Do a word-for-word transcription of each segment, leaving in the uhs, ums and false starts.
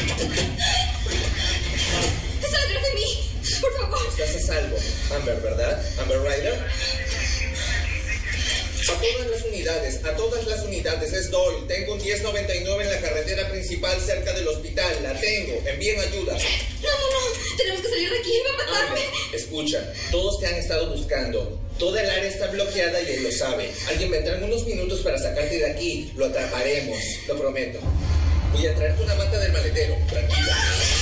¡Salga de mí! ¡Por favor! Estás a salvo, Amber, ¿verdad? Amber Ryder. A todas las unidades, a todas las unidades, es Doyle. Tengo un diez noventa y nueve en la carretera principal cerca del hospital. La tengo. Envíen ayuda. No, no, no. Tenemos que salir de aquí. Va a matarme. Amber, escucha. Todos te han estado buscando. Toda el área está bloqueada y él lo sabe. Alguien vendrá en unos minutos para sacarte de aquí. Lo atraparemos. Lo prometo. Voy a traerte una manta del maletero. Tranquila.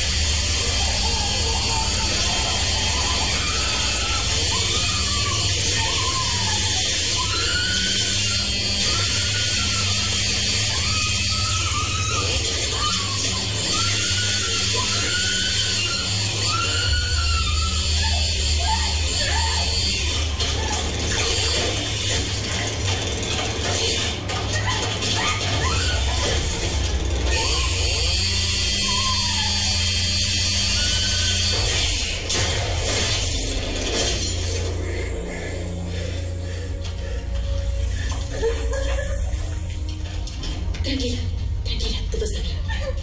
Tranquila, tranquila, todo está bien.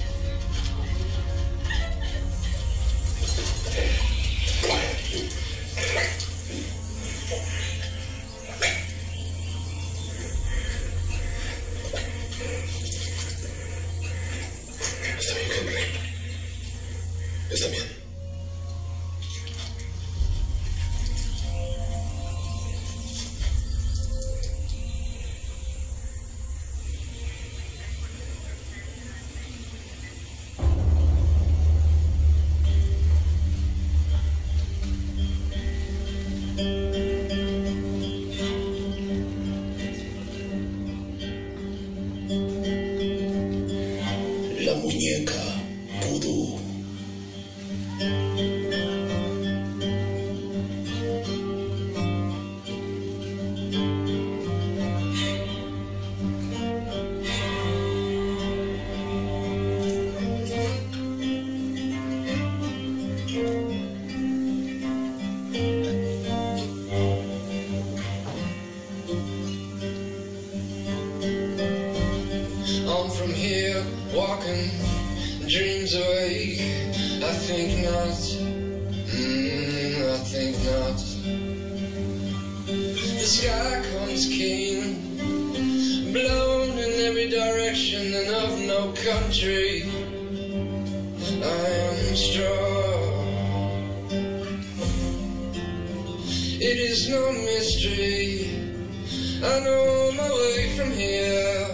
Está bien, Henry. Está bien. La muñeca vudú. On from here, walking dreams away. I think not, mm, I think not. The sky comes keen, blown in every direction and of no country. I am strong. It is no mystery. I know my way from here.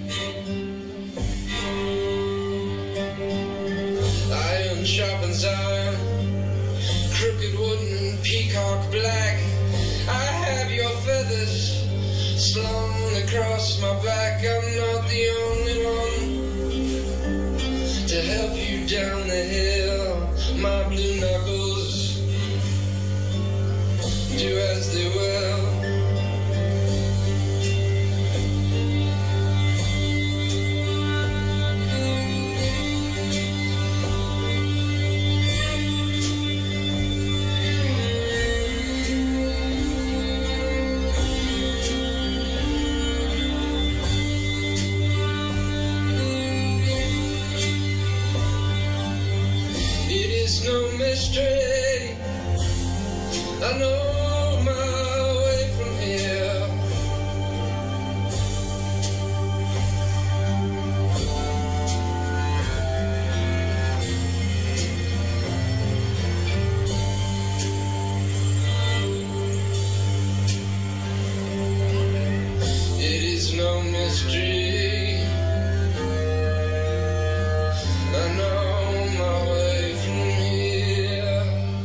Iron sharpens iron, crooked wooden peacock black. I have your feathers slung across my back. I'm not the only one to help you down the hill. My blue knuckles do as they will. No mystery. I know my way from here. It is no mystery. I know my way from here.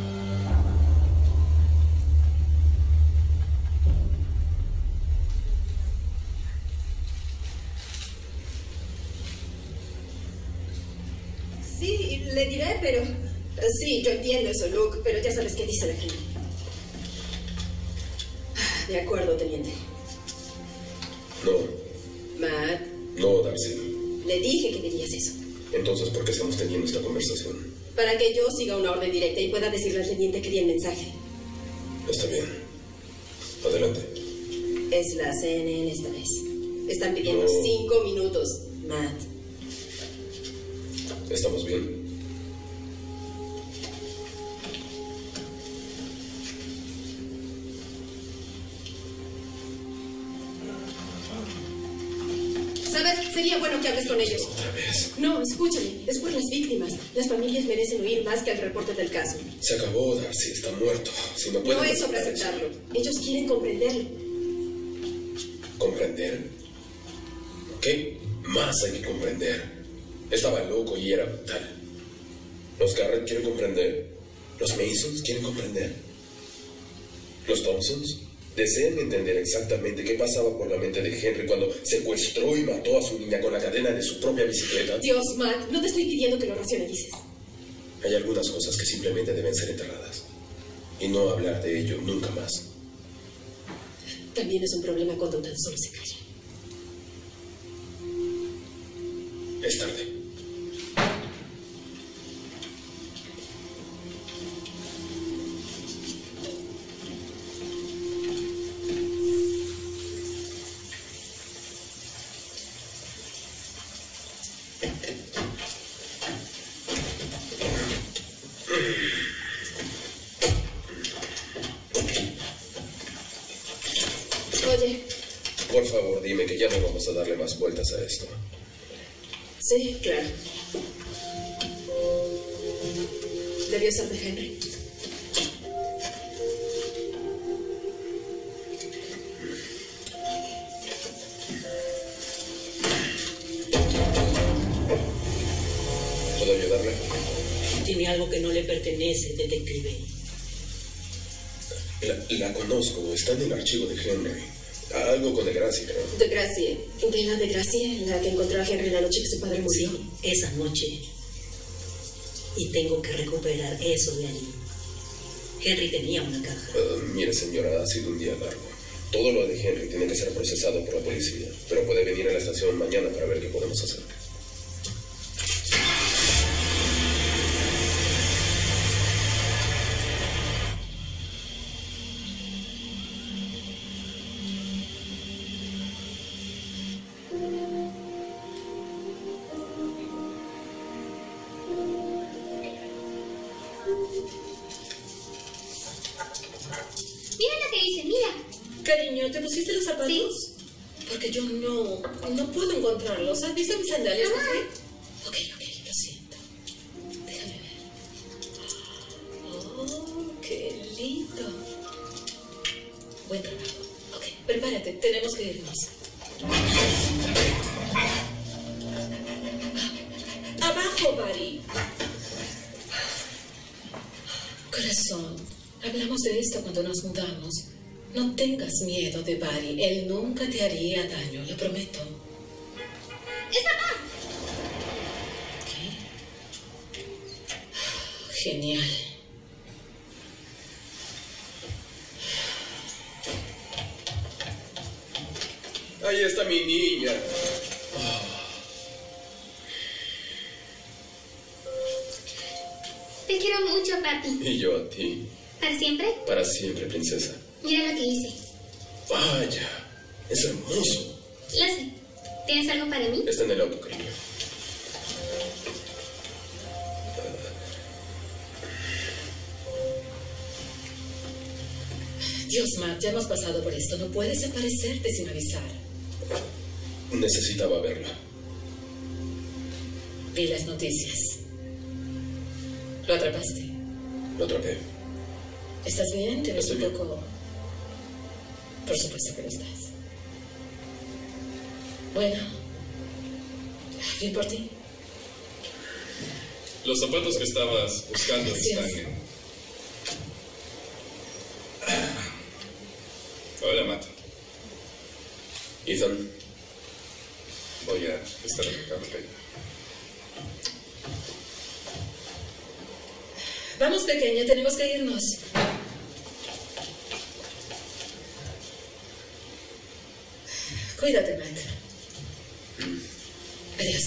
Sí, le diré, pero... Sí, yo entiendo eso, Luke, pero ya sabes qué dice la gente. De acuerdo, teniente. No, Matt, no, Darcy. le dije que dirías eso. Entonces, ¿por qué estamos teniendo esta conversación? Para que yo siga una orden directa y pueda decirle al teniente que di el mensaje. Está bien. Adelante. Es la C N N esta vez. Están pidiendo No. cinco minutos, Matt. ¿Estamos bien? ¿Sabes? Sería bueno que hables con ellos. Otra vez. No, escúchame. Es por las víctimas. Las familias merecen oír más que el reporte del caso. Se acabó, Darcy. Está muerto. Si no puede... No es sobre aceptarlo. Ellos quieren comprenderlo. ¿Comprender? ¿Qué más hay que comprender? Estaba loco y era brutal. Los Garrett quieren comprender. Los Masons quieren comprender. Los Thompsons desean entender exactamente qué pasaba por la mente de Henry cuando secuestró y mató a su niña con la cadena de su propia bicicleta. Dios, Matt, no te estoy pidiendo que lo racionalices. Hay algunas cosas que simplemente deben ser enterradas. Y no hablar de ello nunca más. También es un problema cuando tan solo se calla. Es tarde. Oye. Por favor, dime que ya no vamos a darle más vueltas a esto. Sí, claro. Debió ser de Henry. ¿Puedo ayudarle? Tiene algo que no le pertenece, detective. La, la conozco, está en el archivo de Henry. Algo con Degracia, creo. De Gracie. De la de Gracie, la que encontró a Henry la noche que su padre murió. Sí, esa noche. Y tengo que recuperar eso de allí. Henry tenía una caja. Uh, mire, señora, ha sido un día largo. Todo lo de Henry tiene que ser procesado por la policía. Pero puede venir a la estación mañana para ver qué podemos hacer. Mira lo que dice, mira. Cariño, ¿te pusiste los zapatos? Sí. Porque yo no, no puedo encontrarlos. ¿Has visto mis sandalias? Mamá. Ok, ok, lo siento. Déjame ver. Oh, qué lindo. Buen trabajo. Ok, prepárate, tenemos que irnos. Abajo, Barry. Corazón, hablamos de esto cuando nos mudamos. No tengas miedo de Barry. Él nunca te haría daño, lo prometo. ¡Es papá! ¿Qué? Genial. Ahí está mi niña. Te quiero mucho, papi. Y yo a ti. ¿Para siempre? Para siempre, princesa. Mira lo que hice. Vaya, es hermoso. Lo sé. ¿Tienes algo para mí? Está en el auto, cariño. Dios, Matt, ya hemos pasado por esto. No puedes desaparecerte sin avisar. Necesitaba verla. Vi las noticias. ¿Lo atrapaste? Lo atrapé. ¿Estás bien? Te ves un Estoy bien. poco... Por supuesto que lo estás. Bueno. Bien por ti. Los zapatos que estabas buscando Gracias. están en... Hola, Matt. Ethan, Voy a estar en mi cama, ¿ok? Vamos, pequeña, tenemos que irnos. Cuídate, Matt. Adiós.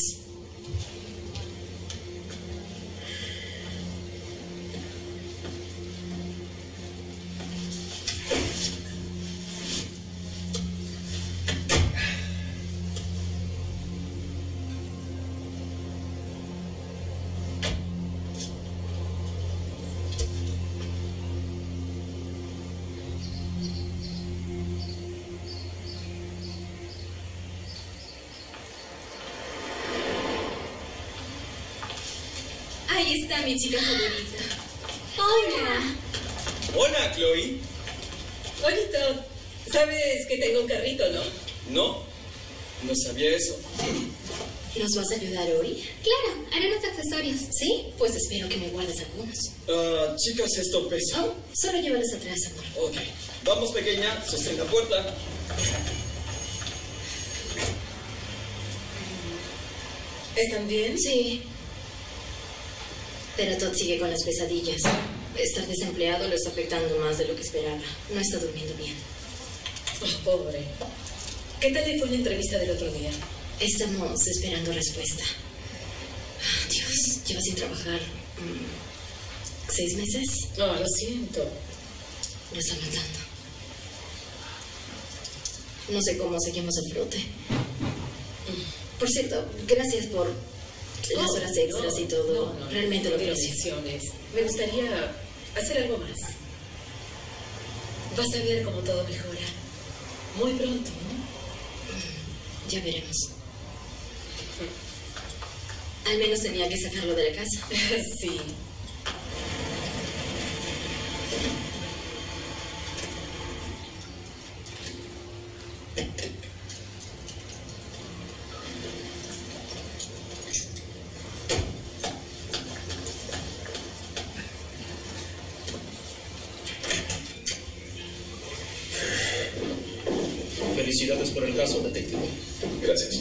Ahí está mi chica favorita. Hola. Hola, Chloe. Oye, Todd, sabes que tengo un carrito, ¿no? No, no sabía eso. ¿Nos vas a ayudar hoy? Claro, haré unos accesorios. Sí, pues espero que me guardes algunos. Ah, chicas, esto pesa. Oh, solo llévalos atrás, amor. Ok. Vamos, pequeña, sostén la puerta. ¿Están bien? Sí. Pero Todd sigue con las pesadillas. Estar desempleado lo está afectando más de lo que esperaba. No está durmiendo bien. Oh, pobre. ¿Qué tal le fue la entrevista del otro día? Estamos esperando respuesta. Ah, Dios, lleva sin trabajar mm, seis meses. No, lo siento. Lo está matando. No sé cómo seguimos a flote. Por cierto, gracias por las horas extras no, y todo. no, no, Realmente lo no, aprecio. decisiones. Me gustaría hacer algo más. Vas a ver cómo todo mejora. Muy pronto, ¿no? Ya veremos. Al menos tenía que sacarlo de la casa. Sí. Felicidades por el caso, detective. Gracias.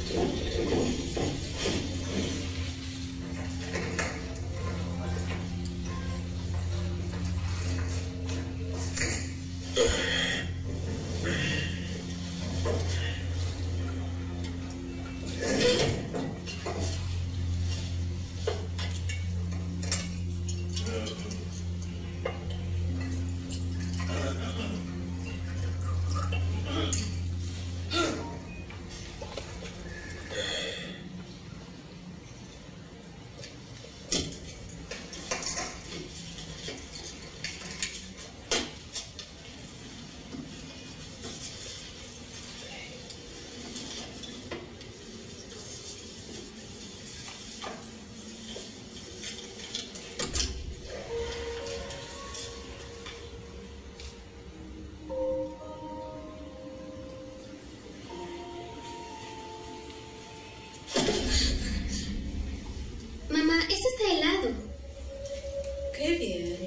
Mamá, esto está helado. Qué bien.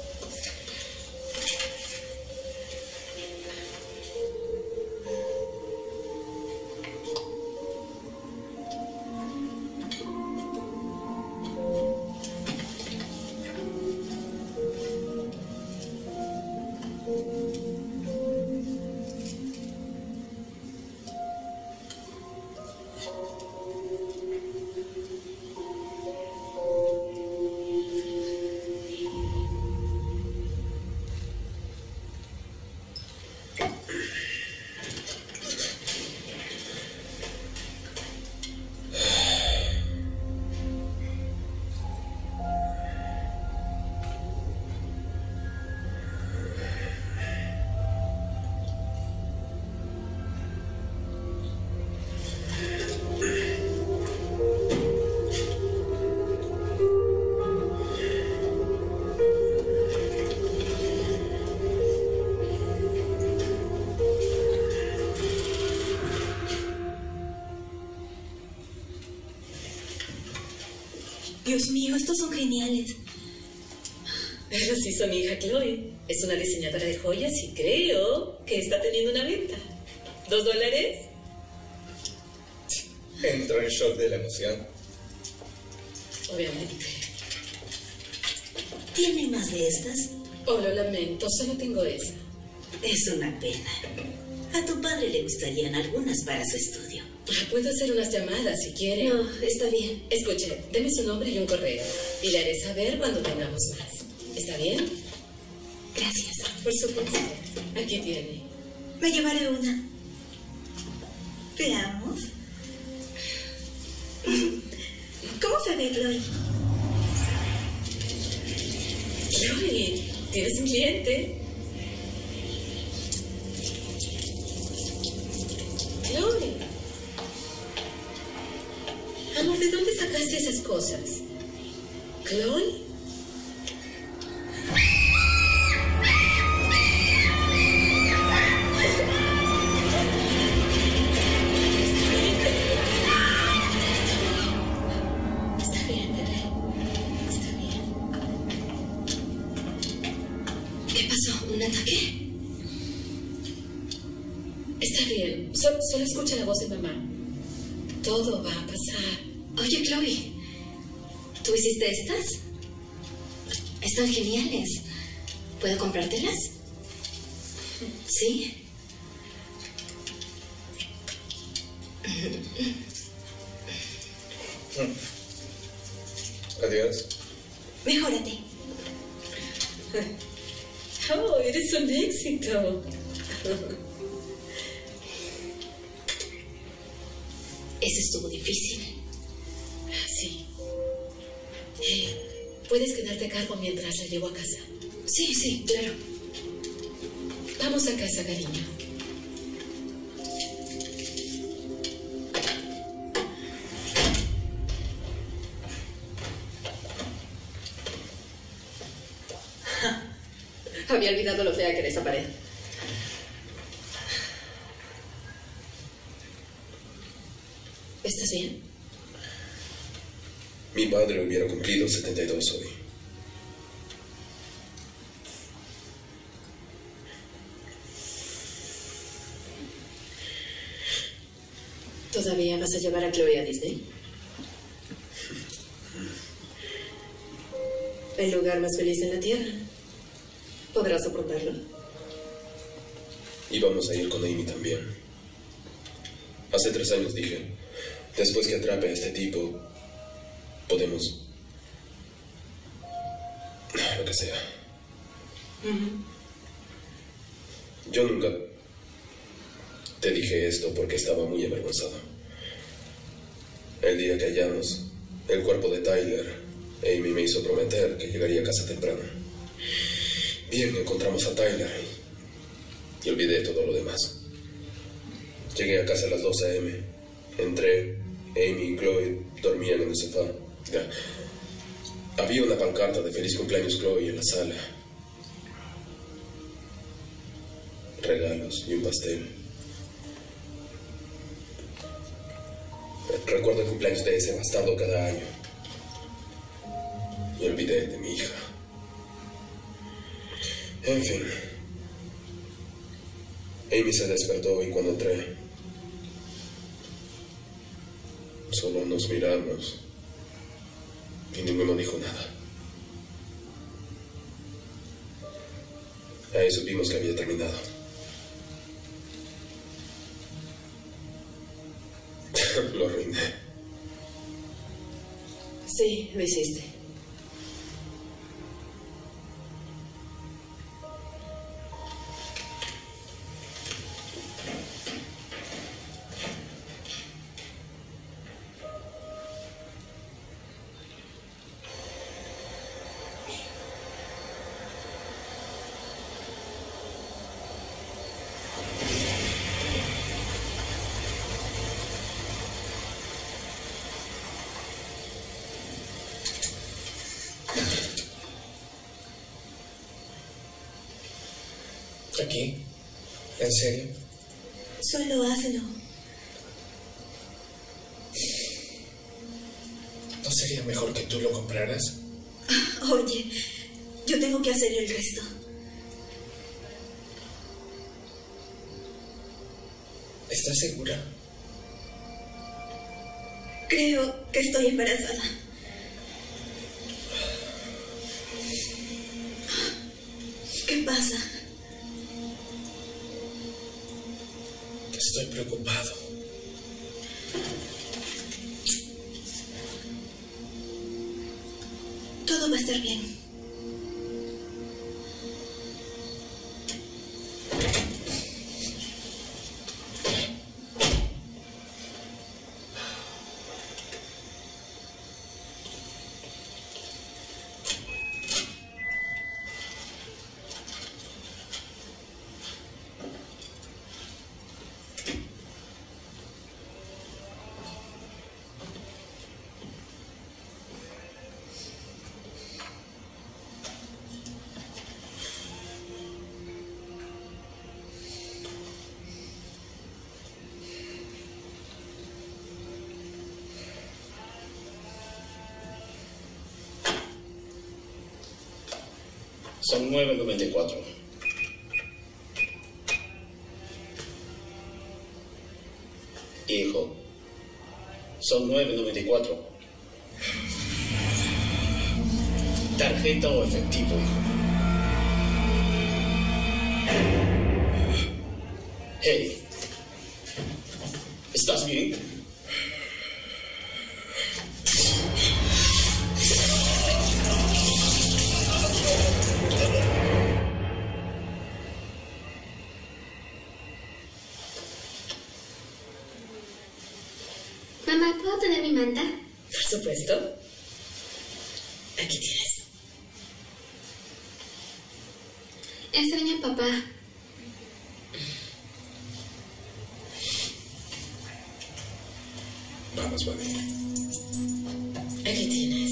Dios mío, estos son geniales. Pero sí, son mi hija Chloe. Es una diseñadora de joyas y creo que está teniendo una venta. ¿Dos dólares? Entró en shock de la emoción. Obviamente. ¿Tiene más de estas? Oh, lo lamento, solo tengo esa. Es una pena. A tu padre le gustarían algunas para su estudio. Ah, puedo hacer unas llamadas si quiere. No, está bien. Escuche, deme su nombre y un correo. Y le haré saber cuando tengamos más. ¿Está bien? Gracias. Por supuesto. Aquí tiene. Me llevaré una. Veamos. ¿Cómo se ve, Chloe? Chloe, ¿tienes un cliente? Chloe. Amor, ¿de dónde sacaste esas cosas? Chloe. Está bien, bebé. Está bien. ¿Qué pasó? ¿Un ataque? Está bien. Solo, solo escucha la voz de mamá. Todo va a pasar. Oye, Chloe, ¿tú hiciste estas? Están geniales. ¿Puedo comprártelas? ¿Sí? Adiós. Mejórate. Oh, eres un éxito. Eso estuvo difícil. Sí. Eh, ¿Puedes quedarte a cargo mientras la llevo a casa? Sí, sí, claro. Vamos a casa, cariño. Había olvidado lo fea que era esa pared. ¿Estás bien? Mi padre hubiera cumplido setenta y dos hoy. ¿Todavía vas a llevar a Chloe a Disney? El lugar más feliz en la Tierra. ¿Podrás soportarlo? Y vamos a ir con Amy también. Hace tres años dije, después que atrape a este tipo, podemos... lo que sea. Uh-huh. Yo nunca te dije esto porque estaba muy avergonzado. El día que hallamos el cuerpo de Tyler, Amy me hizo prometer que llegaría a casa temprano. Bien, encontramos a Tyler y olvidé todo lo demás. Llegué a casa a las doce a eme. Entré, Amy y Chloe dormían en el sofá. Ya. Había una pancarta de feliz cumpleaños Chloe en la sala. Regalos y un pastel. Recuerdo el cumpleaños de ese bastardo cada año. Y olvidé de mi hija. En fin. Amy se despertó y cuando entré, solo nos miramos y ninguno dijo nada. Ahí supimos que había terminado. Lo arruiné. Sí, lo hiciste. ¿Aquí? ¿En serio? Solo hazlo. ¿No sería mejor que tú lo compraras? Oye, yo tengo que hacer el resto. ¿Estás segura? Creo que estoy embarazada. ¿Qué pasa? Estoy preocupado. Todo va a estar bien. Son nueve noventa y cuatro. Hijo, son nueve noventa y cuatro. ¿Tarjeta o efectivo, hijo? Hey, ¿estás bien? Mamá, ¿puedo tener mi manta? Por supuesto. Aquí tienes. Extraño a papá. Vamos, Buddy. Aquí tienes.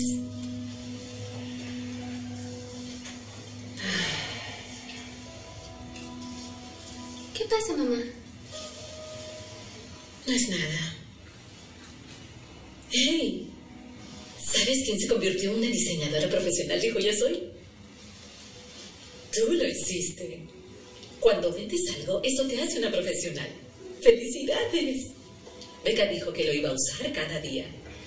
¿Qué pasa, mamá? No es nada. Hey, ¿sabes quién se convirtió en una diseñadora profesional de joyas hoy? Tú lo hiciste. Cuando vendes algo, eso te hace una profesional. ¡Felicidades! Becca dijo que lo iba a usar cada día.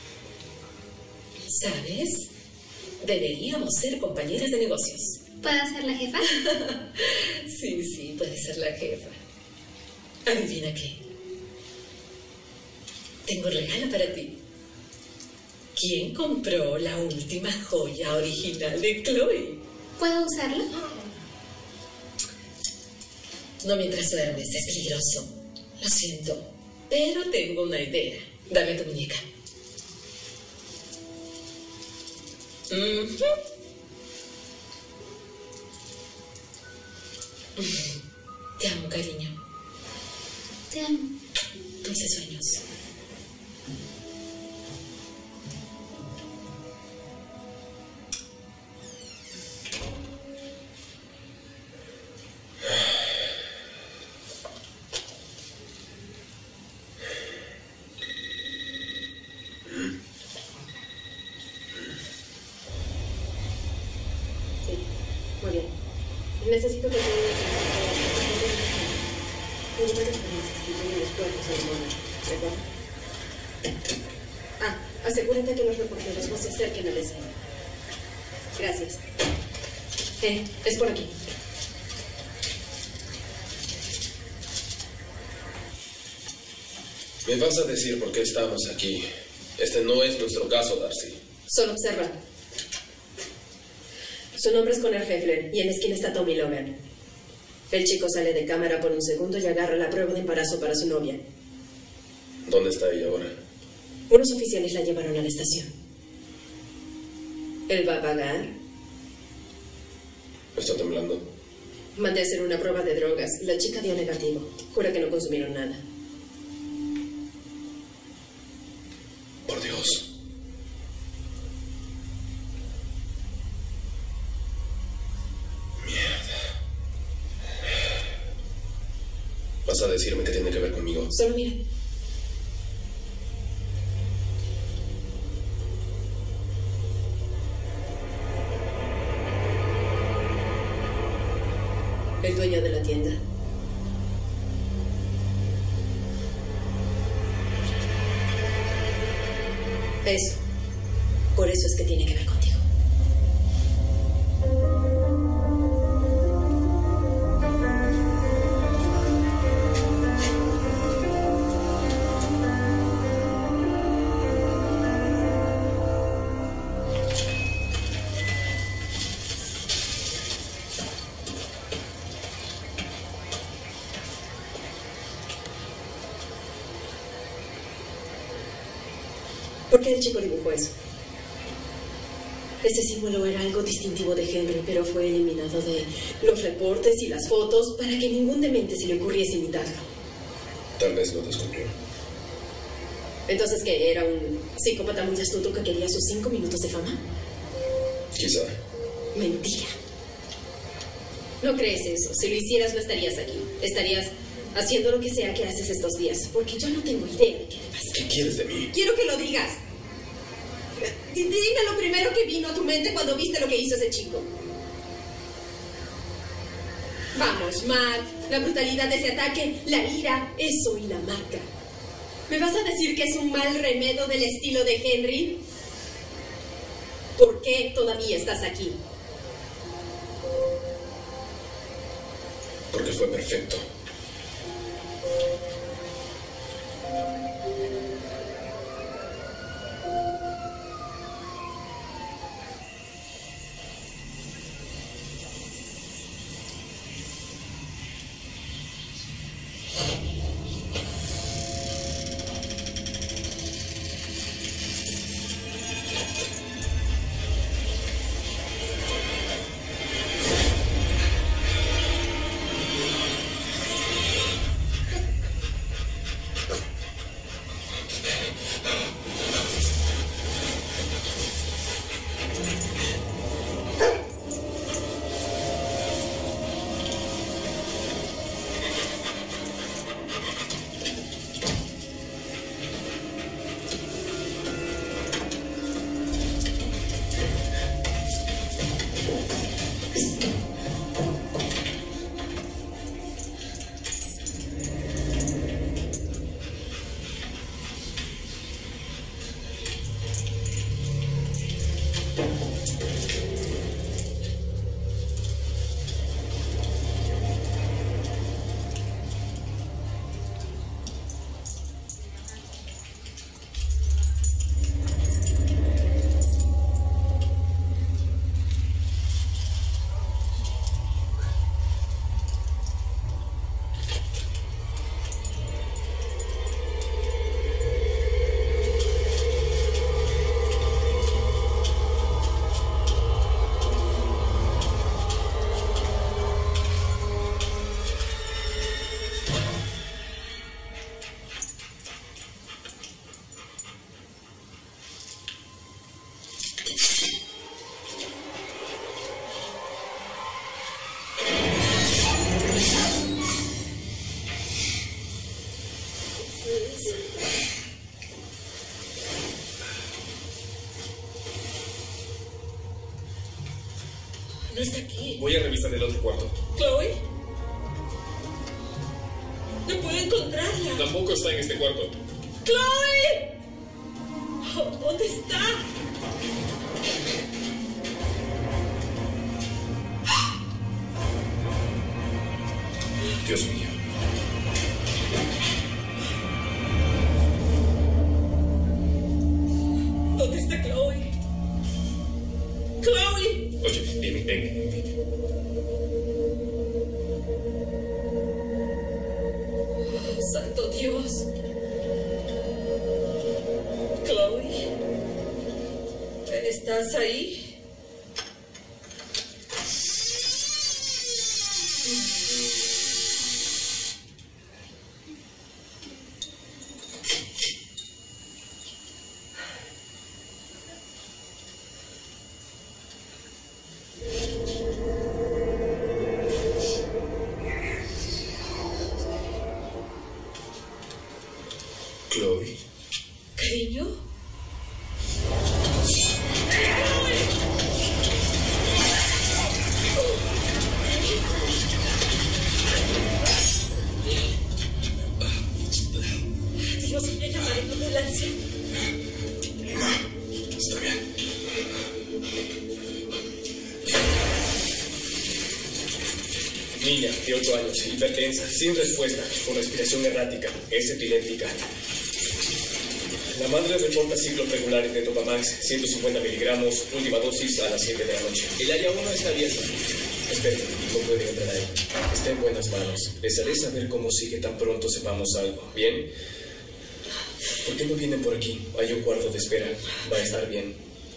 ¿Sabes? Deberíamos ser compañeras de negocios. ¿Puedo ser la jefa? Sí, sí, puedes ser la jefa. Adivina qué. Tengo un regalo para ti. ¿Quién compró la última joya original de Chloe? ¿Puedo usarla? No mientras duermes, es peligroso. Lo siento, pero tengo una idea. Dame tu muñeca. Uh-huh. Te amo, cariño. Te amo. Dulces sueños. Necesito que te lleve varias parejas que lleven los cuerpos al mono, ¿de acuerdo? Ah, asegúrate que los reporteros no se acerquen a la escena. Gracias. Eh, es por aquí. ¿Me vas a decir por qué estamos aquí? Este no es nuestro caso, Darcy. Solo observa. Su nombre es Connor Heffler y en la esquina está Tommy Logan. El chico sale de cámara por un segundo y agarra la prueba de embarazo para su novia. ¿Dónde está ella ahora? Unos oficiales la llevaron a la estación. ¿Él va a pagar? ¿Está temblando? Mandé a hacer una prueba de drogas. La chica dio negativo. Jura que no consumieron nada. Por Dios. ¿Vas a decirme qué tiene que ver conmigo? Solo mira. El dueño de la tienda. Eso. Por eso es que tiene que ver contigo. ¿Por qué el chico dibujó eso? Ese símbolo era algo distintivo de Henry, pero fue eliminado de los reportes y las fotos para que ningún demente se le ocurriese imitarlo. Tal vez lo descubrió. Entonces, ¿qué? ¿Era un psicópata muy astuto que quería sus cinco minutos de fama? Quizá. Mentira. No crees eso. Si lo hicieras, no estarías aquí. Estarías haciendo lo que sea que haces estos días, porque yo no tengo idea de qué te pasa. ¿Qué quieres de mí? Quiero que lo digas. Dime lo primero que vino a tu mente cuando viste lo que hizo ese chico. Vamos, Matt. La brutalidad de ese ataque, la ira, eso y la marca. ¿Me vas a decir que es un mal remedio del estilo de Henry? ¿Por qué todavía estás aquí? Porque fue perfecto. No está aquí. Voy a revisar el otro cuarto. ¿Chloe? No puedo encontrarla. Tampoco está en este cuarto. ¡Chloe! Oh, ¿dónde está? Dios mío. ¿Dónde está Chloe? ¡Chloe! Oye, dime, dime, dime. Oh, santo Dios. Chloe, ¿estás ahí? Chloe. ¿Cariño? Dios, voy a llamar a una ambulancia. No, está bien. Niña, de ocho años, hipertensa, sin respuesta, con respiración errática, es epiléptica. La madre reporta ciclos regulares de Topamax, ciento cincuenta miligramos, última dosis a las siete de la noche. El área uno está abierta. Espere, no puede entrar ahí. Está en buenas manos. Les haré saber cómo sigue tan pronto sepamos algo. ¿Bien? ¿Por qué no vienen por aquí? Hay un cuarto de espera. Va a estar bien.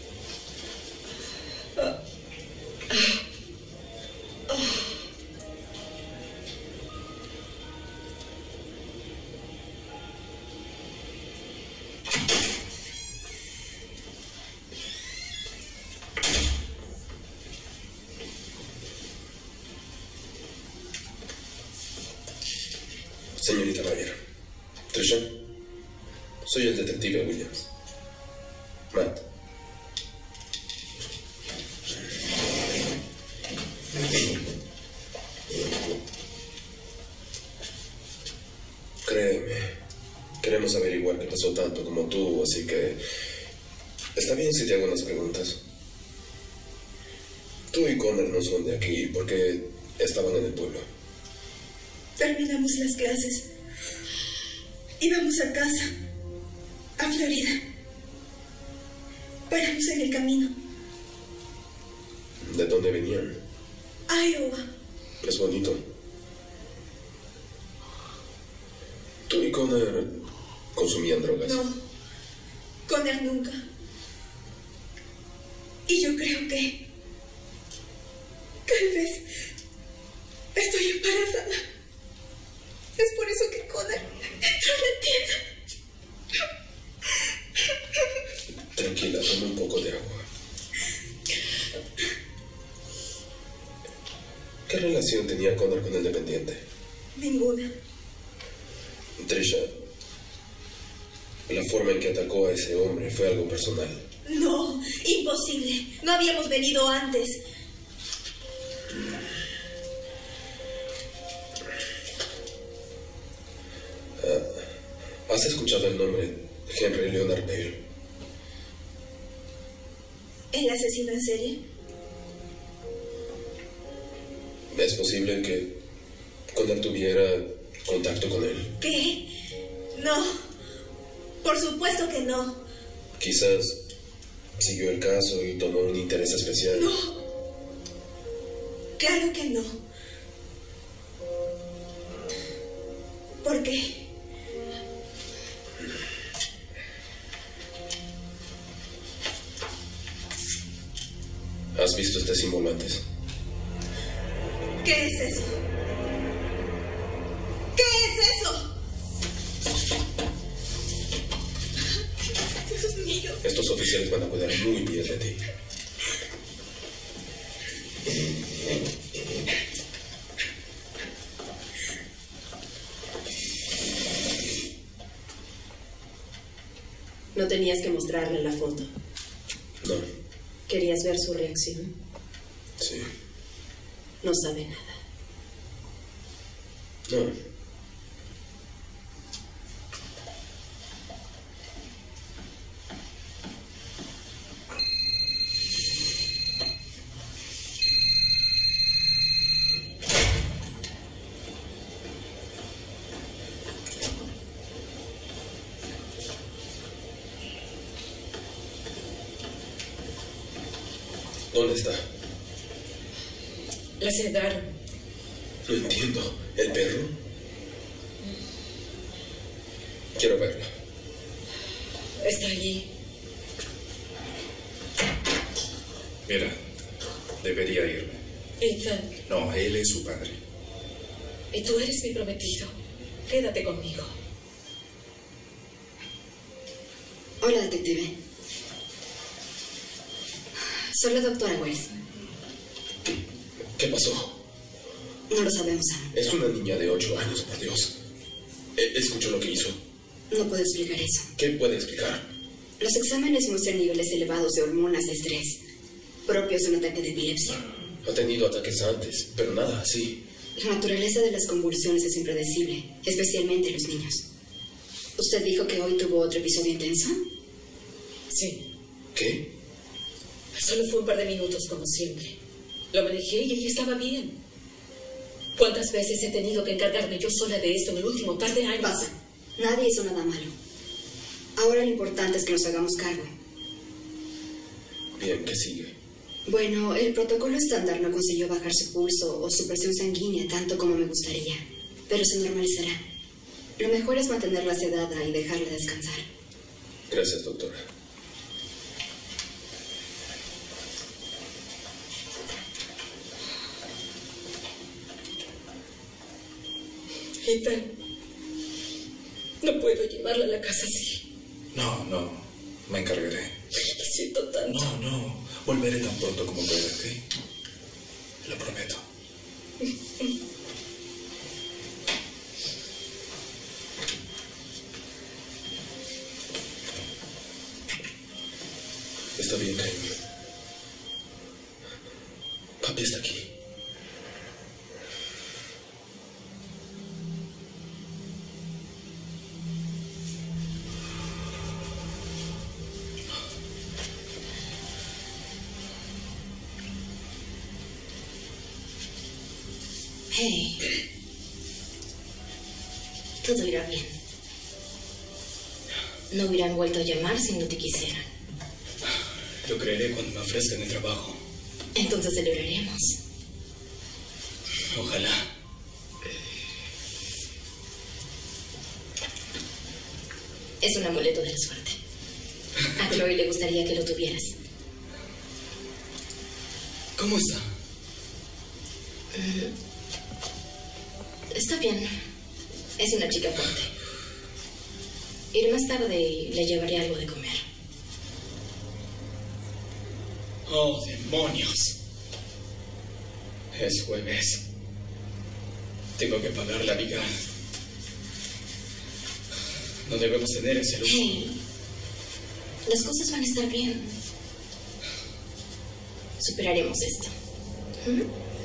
Señorita Baviera. Trisha. Soy el detective Williams. Matt. esforzó tanto como tú, así que está bien si te hago unas preguntas. Tú y Connor no son de aquí, ¿por qué estaban en el pueblo? Terminamos las clases. Íbamos a casa, a Florida. Paramos en el camino. ¿De dónde venían? Iowa. Es bonito. ¿Tú y Connor consumían drogas? No, Connor nunca. Y yo creo que tal vez estoy embarazada. Es por eso que Connor entró en la tienda. Tranquila, toma un poco de agua. ¿Qué relación tenía Connor con el dependiente? Ninguna. Trisha, la forma en que atacó a ese hombre fue algo personal. No, imposible. No habíamos venido antes. Ah, ¿has escuchado el nombre Henry Leonard Bale? ¿El asesino en serie? ¿Es posible que Connor tuviera contacto con él? ¿Qué? No. Por supuesto que no. Quizás siguió el caso y tomó un interés especial. No. Claro que no. ¿Por qué? ¿Has visto este símbolo antes? ¿Qué es eso? ¿Qué es eso? Dios mío. Estos oficiales van a cuidar muy bien de ti. No tenías que mostrarle la foto. No. ¿Querías ver su reacción? Sí. No sabe nada. No. ¿Dónde está? La sedaron. No entiendo. ¿El perro? Quiero verla. Está allí. Mira, debería irme. Ethan, No, él es su padre. y tú eres mi prometido. Quédate conmigo. Hola, detective. Soy la doctora Wells. ¿Qué pasó? No lo sabemos aún. Es una niña de ocho años, por Dios. E- ¿Escuchó lo que hizo? No puedo explicar eso. ¿Qué puede explicar? Los exámenes muestran niveles elevados de hormonas de estrés, propios de un ataque de epilepsia. Ha tenido ataques antes, pero nada así. La naturaleza de las convulsiones es impredecible, especialmente en los niños. ¿Usted dijo que hoy tuvo otro episodio intenso? Sí. ¿Qué? Solo fue un par de minutos, como siempre. Lo manejé y ella estaba bien. ¿Cuántas veces he tenido que encargarme yo sola de esto en el último par de años? Basta. Nadie hizo nada malo. Ahora lo importante es que nos hagamos cargo. Bien, ¿qué sigue? Bueno, el protocolo estándar no consiguió bajar su pulso o su presión sanguínea tanto como me gustaría, pero se normalizará. Lo mejor es mantenerla sedada y dejarla descansar. Gracias, doctora. Ethan, no puedo llevarla a la casa así. No, no, me encargaré. Lo siento tanto. No, no, volveré tan pronto como pueda, ¿ok? Lo prometo. Está bien, cariño. Papi está aquí. Hey. Todo irá bien. No hubieran vuelto a llamar si no te quisieran. Lo creeré cuando me ofrezcan el trabajo. Entonces celebraremos. Ojalá. Es un amuleto de la suerte. A Chloe le gustaría que lo tuvieras. ¿Cómo está? Mm. Está bien. Es una chica fuerte. Iré más tarde y le llevaré algo de comer. Oh, demonios. Es jueves. Tengo que pagar la viga. No debemos tener ese lujo. Hey, las cosas van a estar bien. Superaremos esto. ¿Mm?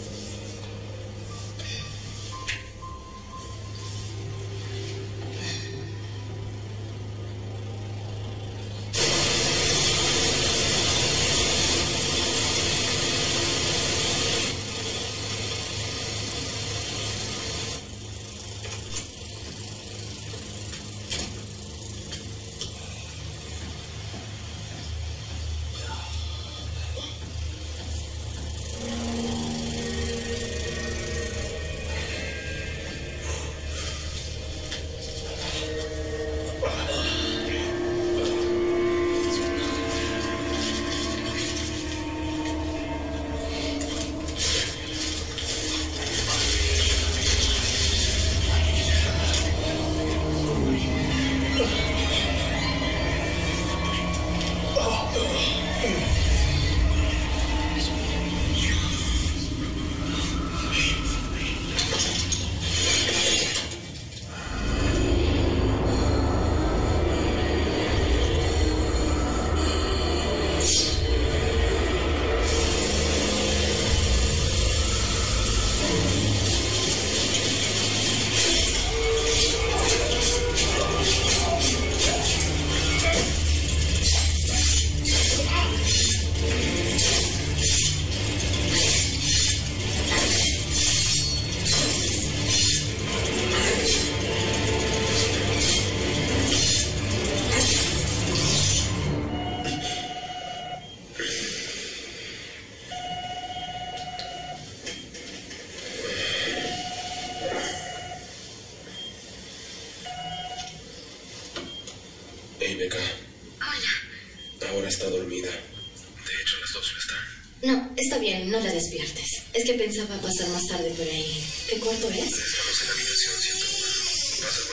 Hey, Becca. Hola. Ahora está dormida. De hecho, las dos lo están. No, está bien, no la despiertes. Es que pensaba pasar más tarde por ahí. ¿Qué cuarto es? Estamos en la habitación ciento uno. Pasa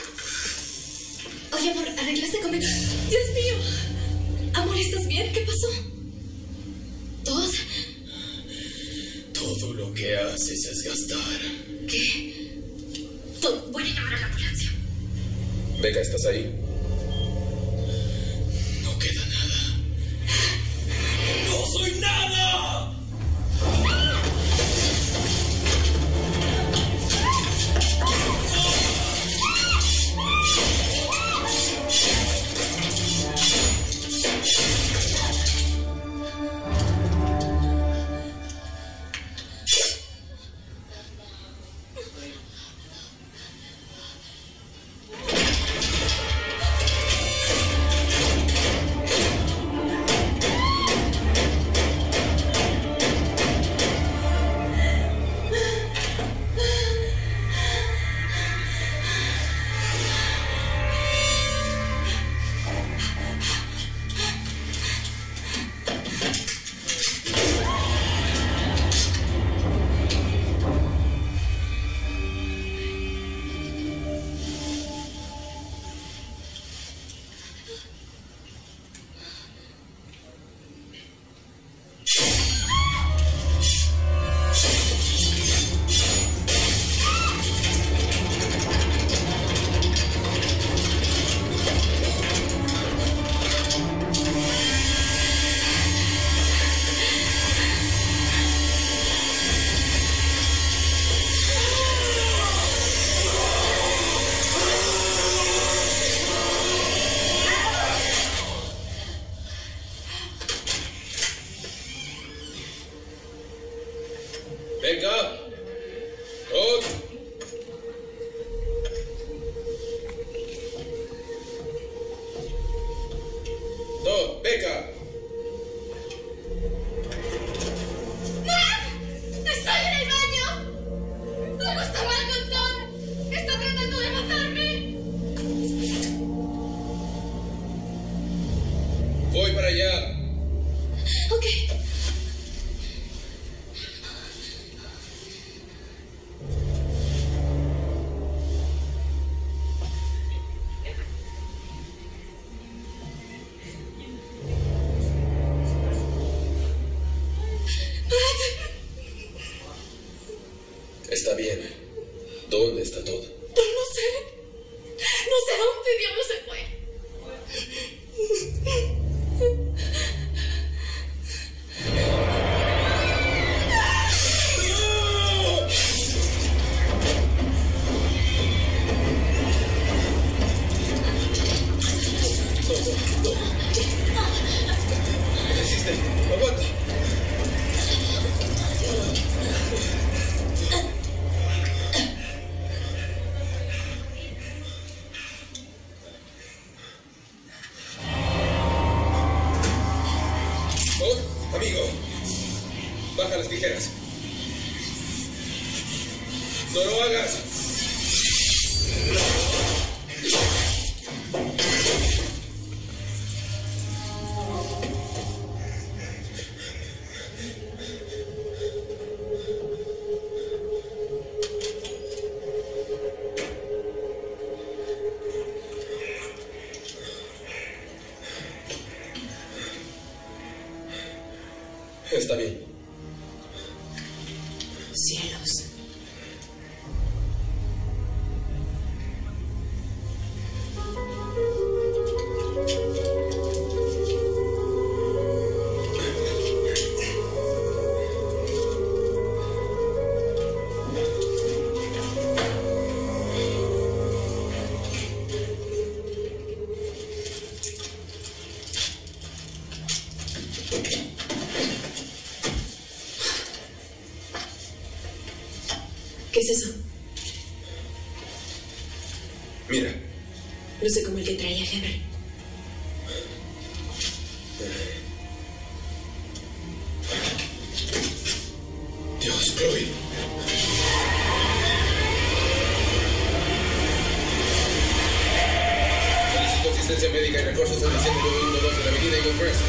cuando puedas. Oye, amor, ¿arreglaste con Becca? ¡Dios mío! Amor, ¿estás bien? ¿Qué pasó? ¿Todd? Todo lo que haces es gastar. ¿Qué? Todd, voy a llamar a la ambulancia. Becca, ¿estás ahí? No queda nada. ¡No soy nada! Becca. Todd. Está bien. ¿Dónde está todo? Pues no sé. No sé a dónde diablos se fue. Resiste. Aguanta. Oh, amigo. Baja las tijeras. No lo hagas. Está bien. Cielos. ¿Qué es eso? Mira. Luce como el que traía Henry. Dios, Chloe. Solicito asistencia médica y refuerzos al ciento uno dos de la avenida Eagle Crest.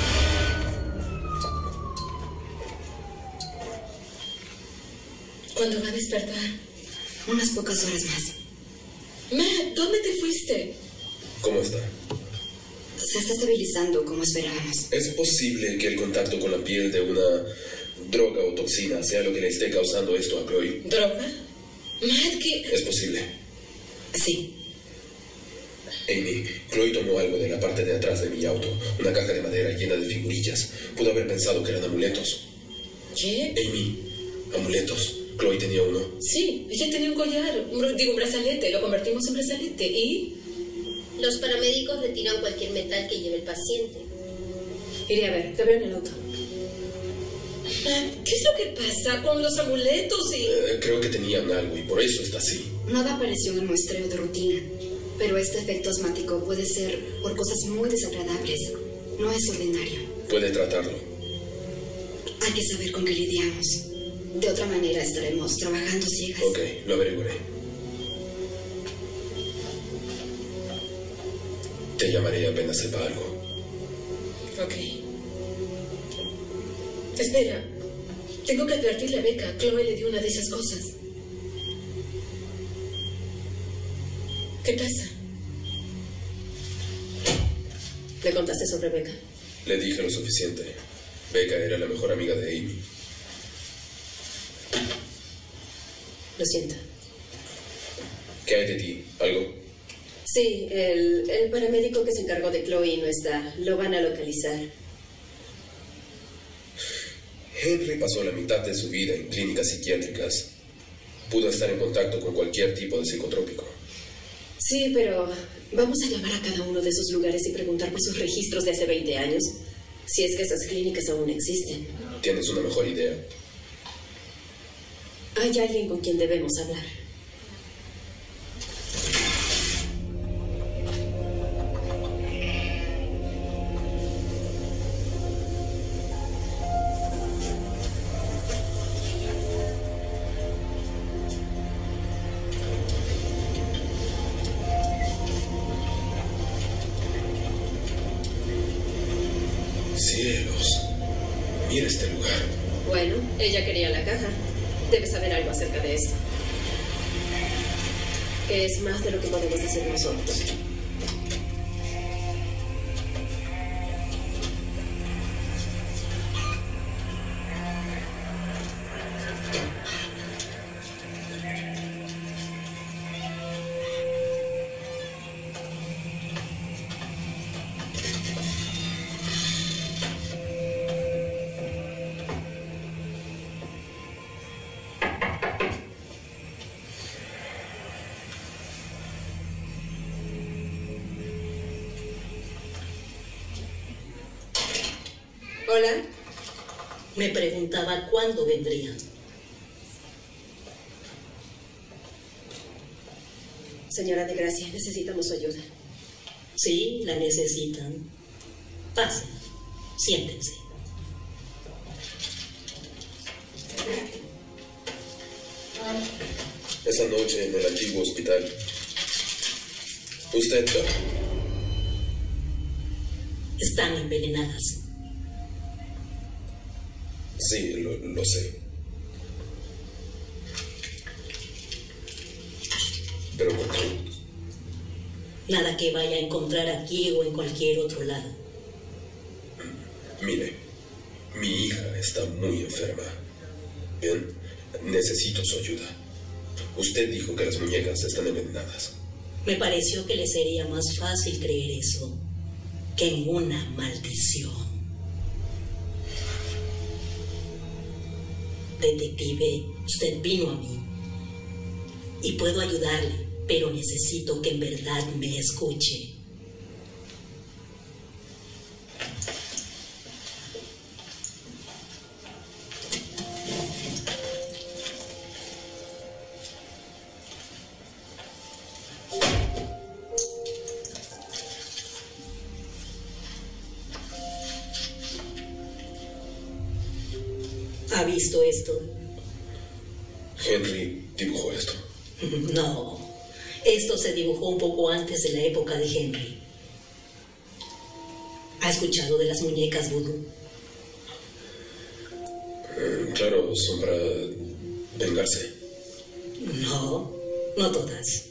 ¿Cuándo va a despertar? Unas pocas horas más. Matt, ¿dónde te fuiste? ¿Cómo está? Se está estabilizando como esperábamos. ¿Es posible que el contacto con la piel de una droga o toxina sea lo que le esté causando esto a Chloe? ¿Droga? Matt, ¿qué? ¿Es posible? Sí. Amy, Chloe tomó algo de la parte de atrás de mi auto, una caja de madera llena de figurillas. Pudo haber pensado que eran amuletos. ¿Qué? Amy, amuletos. Chloe tenía uno. Sí, ella tenía un collar, un, digo un brazalete, lo convertimos en brazalete y... Los paramédicos retiran cualquier metal que lleve el paciente. Iré a ver, te veo en el auto. Matt, ¿qué es lo que pasa con los amuletos y...? Eh, creo que tenían algo y por eso está así. Nada apareció en el muestreo de rutina, pero este efecto asmático puede ser por cosas muy desagradables. No es ordinario. Puede tratarlo. Hay que saber con qué lidiamos. De otra manera estaremos trabajando ciegas. Ok, lo averiguaré. Te llamaré apenas sepa algo. Ok. Espera. Tengo que advertirle a Becca. Chloe le dio una de esas cosas. ¿Qué pasa? ¿Le contaste sobre Becca? Le dije lo suficiente. Becca era la mejor amiga de Amy. Lo siento. ¿Qué hay de ti? ¿Algo? Sí, el, el paramédico que se encargó de Chloe no está. Lo van a localizar. Henry pasó la mitad de su vida en clínicas psiquiátricas. Pudo estar en contacto con cualquier tipo de psicotrópico. Sí, pero vamos a llamar a cada uno de esos lugares y preguntar por sus registros de hace veinte años. Si es que esas clínicas aún existen. ¿Tienes una mejor idea? Hay alguien con quien debemos hablar. Cielos. Mira este lugar. Bueno, ella quería la caja. Debe saber algo acerca de esto. Que es más de lo que podemos decir nosotros. Hola. Me preguntaba cuándo vendría. Señora de Gracia, necesitamos su ayuda. Sí, la necesitan. Pasen, siéntense. Esa noche en el antiguo hospital, usted... Están envenenadas. Sí, lo, lo sé. ¿Pero por qué? Nada que vaya a encontrar aquí o en cualquier otro lado. Mire, mi hija está muy enferma. Bien, necesito su ayuda. Usted dijo que las muñecas están envenenadas. Me pareció que le sería más fácil creer eso que en una maldición. Detective, usted vino a mí y puedo ayudarle, pero necesito que en verdad me escuche. ¿Ha visto esto? Henry dibujó esto. No, esto se dibujó un poco antes de la época de Henry. ¿Ha escuchado de las muñecas vudú? Eh, claro, son para vengarse. No, no todas.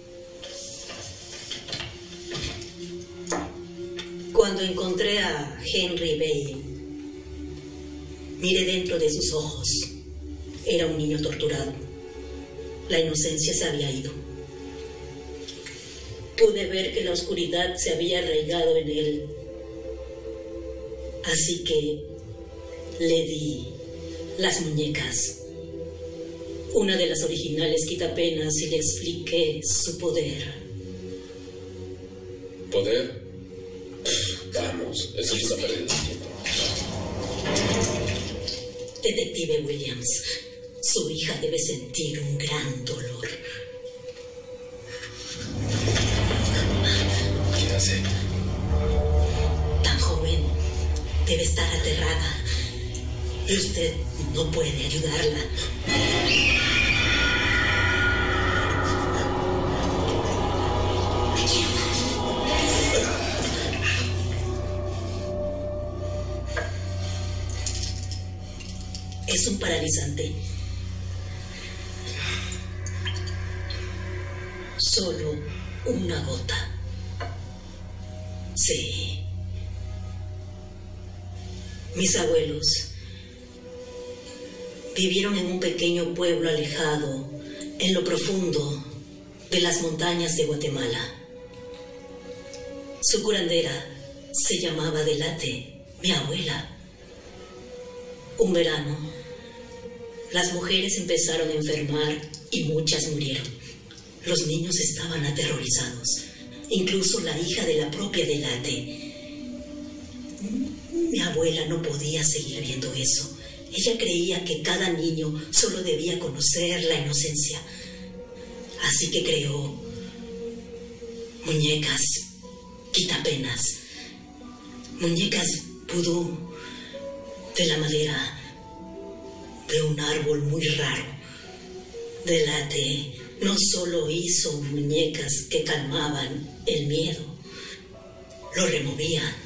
Cuando encontré a Henry Bale, miré dentro de sus ojos. Era un niño torturado. La inocencia se había ido. Pude ver que la oscuridad se había arraigado en él. Así que le di las muñecas. Una de las originales quitapenas y le expliqué su poder. ¿Poder? Vamos, eso es una pérdida de tiempo. Detective Williams, su hija debe sentir un gran dolor. ¿Qué hace? Tan joven, debe estar aterrada. Y usted no puede ayudarla. Es un paralizante. Solo una gota. Sí. Mis abuelos vivieron en un pequeño pueblo alejado, en lo profundo de las montañas de Guatemala. Su curandera se llamaba Delate, mi abuela. Un verano, las mujeres empezaron a enfermar y muchas murieron. Los niños estaban aterrorizados, incluso la hija de la propia Delate. Mi abuela no podía seguir viendo eso. Ella creía que cada niño solo debía conocer la inocencia. Así que creó muñecas, quitapenas, muñecas vudú de la madera de un árbol muy raro. Delate no solo hizo muñecas que calmaban el miedo, lo removían.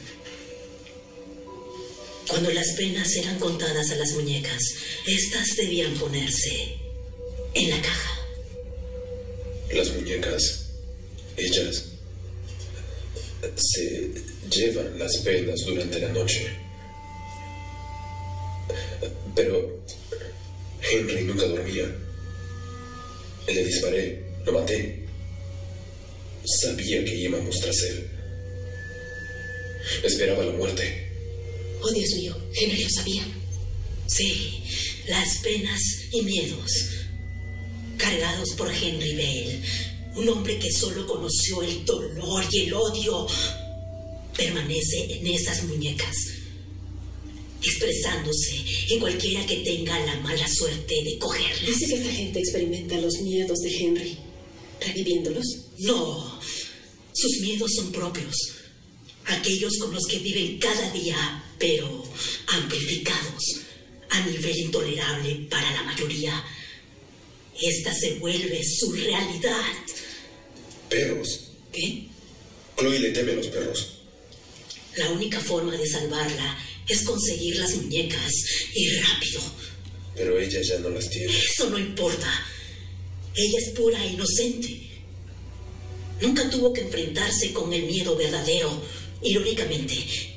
Cuando las penas eran contadas a las muñecas, estas debían ponerse en la caja. Las muñecas, ellas, se llevan las penas durante la noche. Pero Henry nunca dormía. Le disparé, lo maté. Sabía que íbamos tras él. Esperaba la muerte. Oh, Dios mío, Henry lo sabía. Sí, las penas y miedos cargados por Henry Bale, un hombre que solo conoció el dolor y el odio, permanece en esas muñecas. expresándose en cualquiera que tenga la mala suerte de cogerlas. Dice que esta gente experimenta los miedos de Henry, reviviéndolos. No, sus miedos son propios, aquellos con los que viven cada día, pero amplificados a nivel intolerable para la mayoría. Esta se vuelve su realidad. ¿Perros? ¿Qué? Chloe le teme a los perros. La única forma de salvarla es conseguir las muñecas y rápido. Pero ella ya no las tiene. Eso no importa. Ella es pura e inocente. Nunca tuvo que enfrentarse con el miedo verdadero. Irónicamente,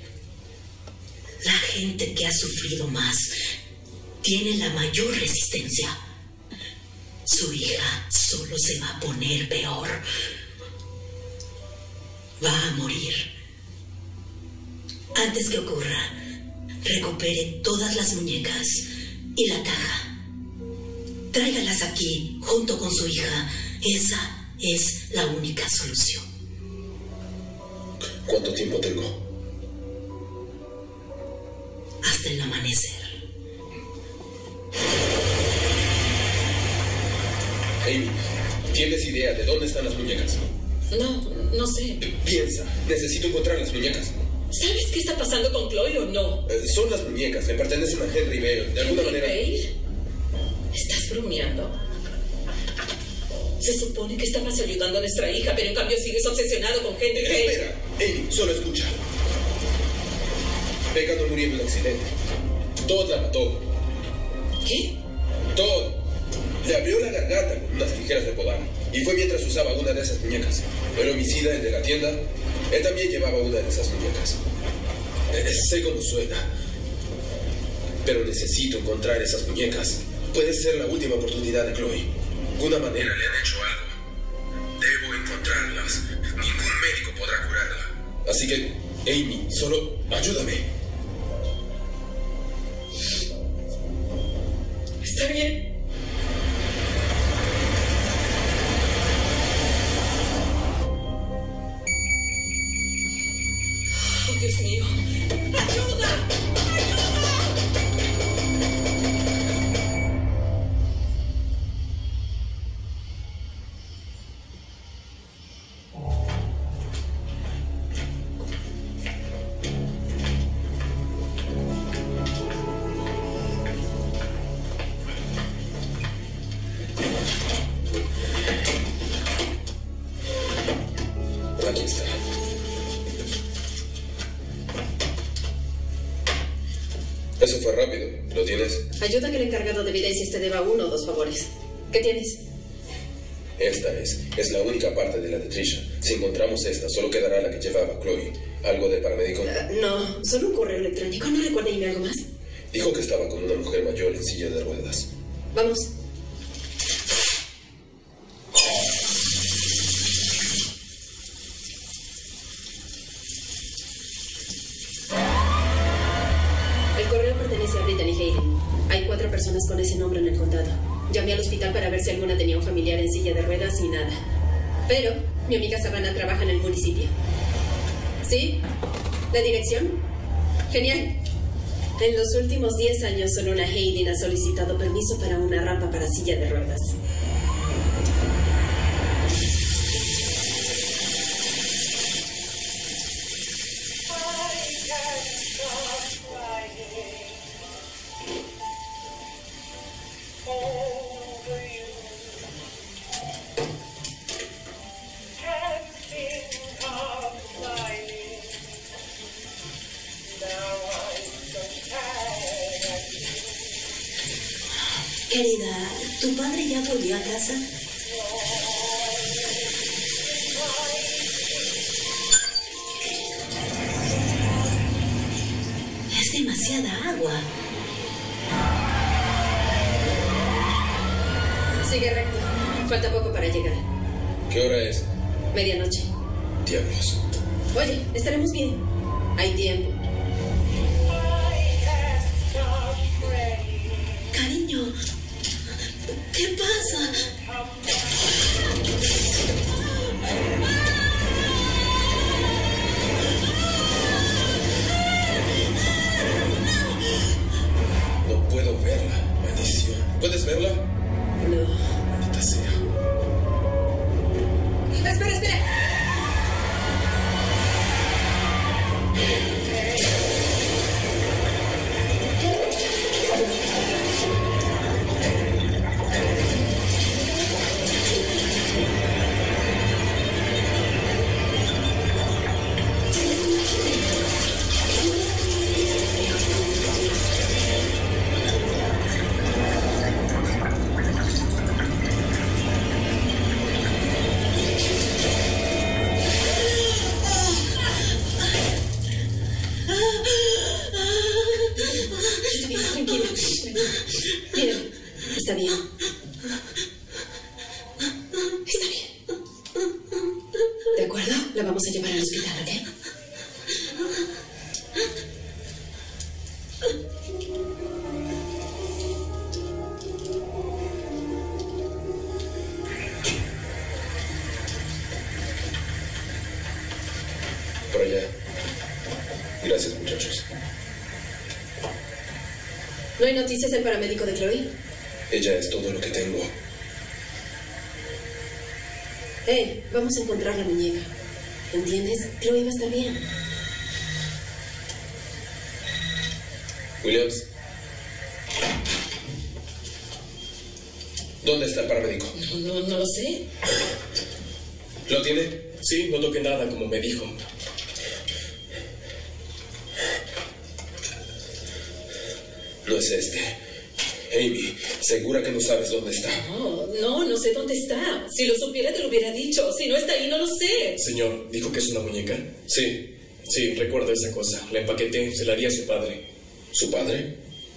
la gente que ha sufrido más tiene la mayor resistencia. Su hija solo se va a poner peor. Va a morir. Antes que ocurra, recupere todas las muñecas y la caja. Tráigalas aquí junto con su hija. Esa es la única solución. ¿Cuánto tiempo tengo? Hasta el amanecer. Amy, ¿tienes idea de dónde están las muñecas? No, no sé. Piensa, necesito encontrar las muñecas. ¿Sabes qué está pasando con Chloe o no? Eh, son las muñecas, le pertenecen a Henry Bale. De alguna ¿Henry manera. Bale? ¿Estás bromeando? Se supone que estabas ayudando a nuestra hija, pero en cambio sigues obsesionado con Henry Bale. Espera, Amy, solo escucha. Becca no murió en un accidente. Todd la mató. ¿Qué? Todd le abrió la garganta con unas tijeras de podar. Y fue mientras usaba una de esas muñecas. El homicida, el de la tienda, él también llevaba una de esas muñecas. Eh, sé cómo suena. Pero necesito encontrar esas muñecas. Puede ser la última oportunidad de Chloe. De alguna manera le han hecho algo. Debo encontrarlas. Ningún médico podrá curarla. Así que, Amy, solo ayúdame. Está bien. Oh, Dios mío. ¡Ayuda! Aquí está. Eso fue rápido. ¿Lo tienes? Ayuda a que el encargado de evidencias te deba uno o dos favores. ¿Qué tienes? Esta es. Es la única parte de la de Trisha. Si encontramos esta, solo quedará la que llevaba Chloe. ¿Algo de paramédico? Uh, no, solo un correo electrónico. ¿No recuerda irme algo más? Dijo que estaba con una mujer mayor en silla de ruedas. Vamos. El correo pertenece a Brittany Hayden. Hay cuatro personas con ese nombre en el condado. Llamé al hospital para ver si alguna tenía un familiar en silla de ruedas y nada. Pero mi amiga Savannah trabaja en el municipio. ¿Sí? ¿La dirección? Genial. En los últimos diez años, solo una Hayden ha solicitado permiso para una rampa para silla de ruedas. Querida, ¿tu padre ya volvió a casa? Es demasiada agua. Sigue recto. Falta poco para llegar. ¿Qué hora es? Medianoche. Diablos. Oye, estaremos bien. Hay tiempo. Cariño, ¿qué pasa? ¿Puedes verla? No. Maldita sea. Espera, espera. Está bien. Está bien. ¿De acuerdo? La vamos a llevar al hospital, ¿ok? Por allá. Gracias, muchachos. ¿No hay noticias del paramédico de Chloe? Ella es todo lo que tengo. Hey, vamos a encontrar la muñeca. ¿Entiendes? Chloe va a estar bien. Williams. ¿Dónde está el paramédico? No, no, no lo sé. ¿Lo tiene? Sí, no toqué nada, como me dijo. No es este. Amy, ¿segura que no sabes dónde está? No, no, no sé dónde está. Si lo supiera, te lo hubiera dicho. Si no está ahí, no lo sé. Señor, ¿dijo que es una muñeca? Sí. Sí, recuerdo esa cosa. La empaqueté, se la haría a su padre. ¿Su padre?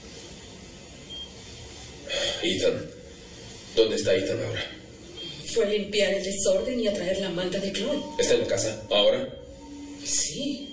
Ethan. ¿Dónde está Ethan ahora? Fue a limpiar el desorden y a traer la manta de Chloe. ¿Está en la casa ahora? Sí.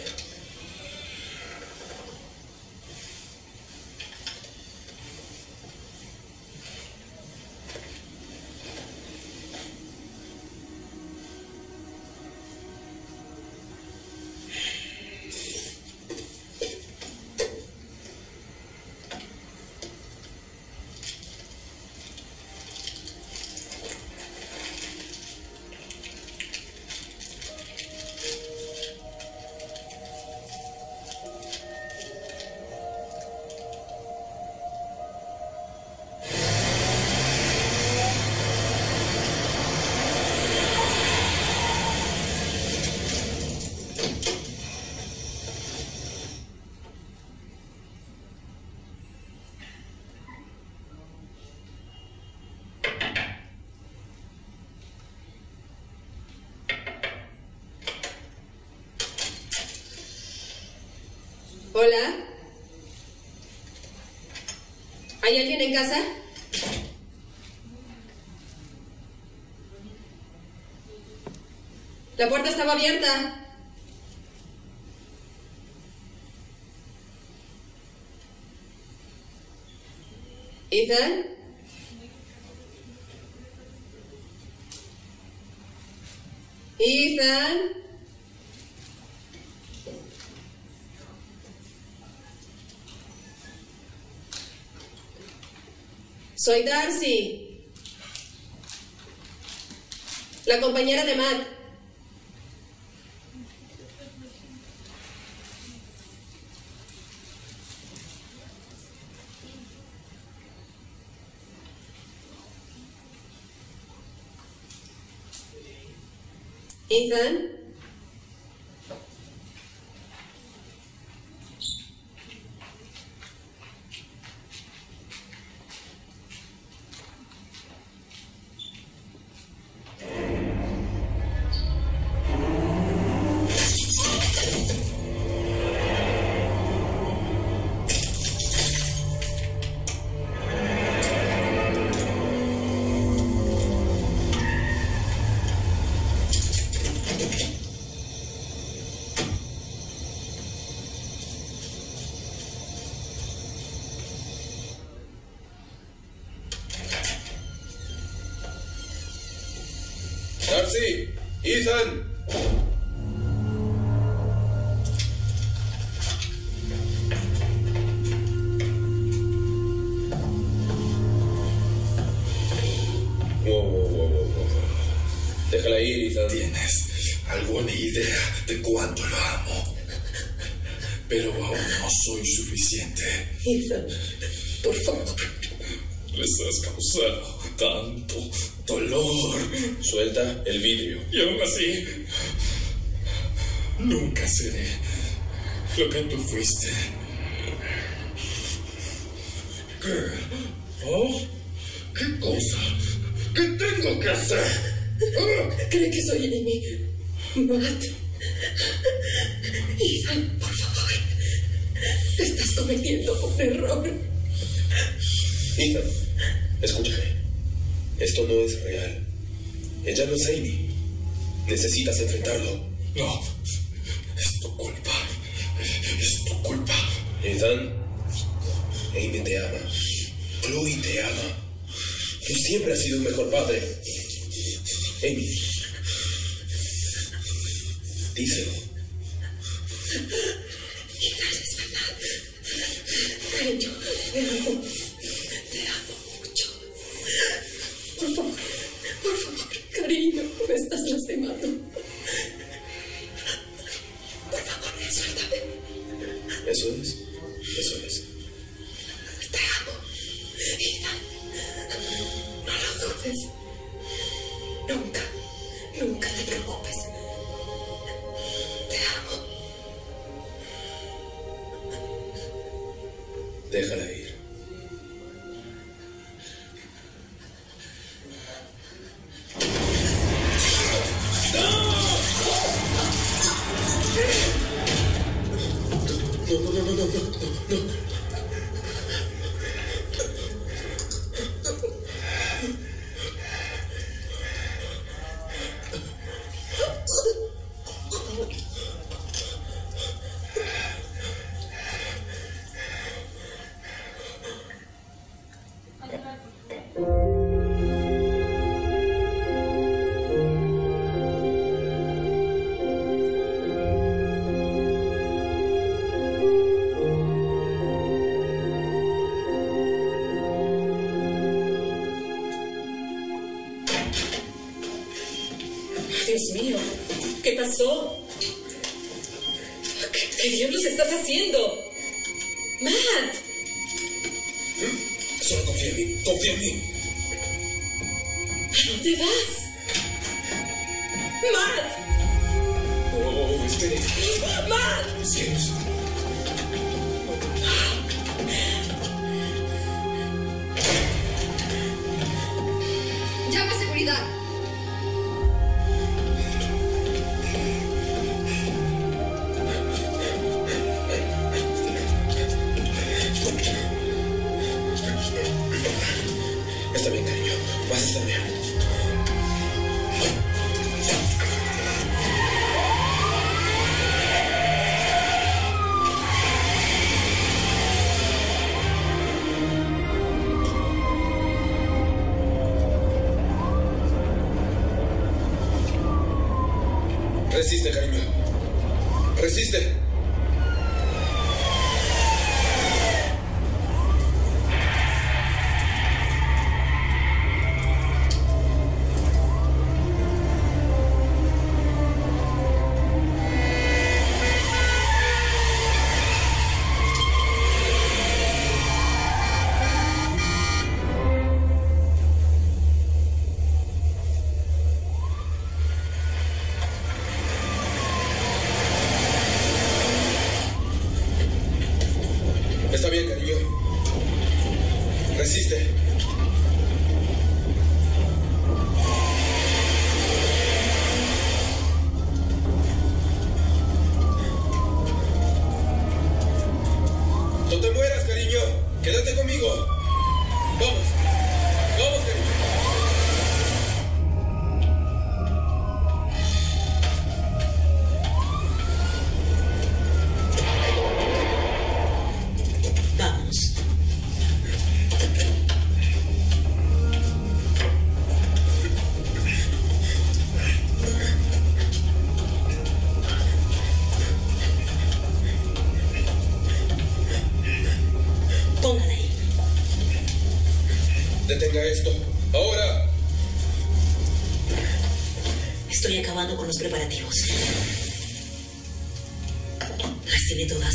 Hola. ¿Hay alguien en casa? La puerta estaba abierta. Ethan. Ethan. Soy Darcy, la compañera de Matt. Ethan. Darcy, Ethan. Déjala ir, Ethan. ¿Tienes alguna idea de cuánto lo amo? Pero aún no soy suficiente. Ethan, por favor. Les has causado tanto dolor. Suelta el vidrio. Y aún así, nunca seré lo que tú fuiste. ¿Qué? ¿Oh? ¿Qué cosa? ¿Qué tengo que hacer? ¿Oh? ¿Cree que soy Amy? Matt. Ethan, por favor. Estás cometiendo un error. Ethan, escúchame. Esto no es real. Ella no es Amy. Necesitas enfrentarlo. No. Es tu culpa. Es tu culpa. Ethan, Amy te ama. Chloe te ama. Tú siempre has sido un mejor padre. Amy, díselo. Ethan, es verdad. Cariño, te amo. Te amo mucho. Por favor, por favor, cariño, me estás lastimando. Por favor, suéltame. Eso es, eso es. Te amo, Ethan. No lo dudes. Nunca, nunca te preocupes. Te amo. Déjala ir. No, no, no, no, no, no, no. Dios mío, ¿qué pasó? ¿Qué, qué diablos estás haciendo? ¡Matt! Solo confía en mí, confía en mí. ¿A dónde vas? ¡Matt! Oh, espere. ¡Matt! Cielos. ¡Llama a seguridad! Está bien, cariño. Vas a estar bien. Resiste, cariño. Resiste. Está bien, cariño. Resiste. No te mueras, cariño. Quédate conmigo. Vamos. Vamos, cariño. Vamos. Póngala ahí. Detenga esto. Ahora. Estoy acabando con los preparativos. Las tiene todas.